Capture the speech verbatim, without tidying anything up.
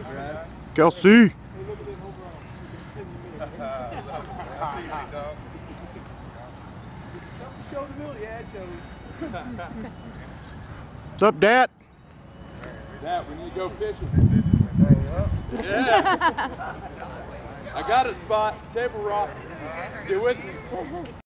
Kelce. What's up, Dat? Dat, we need to go fishing. Yeah. I got a spot, table rock. Get with me.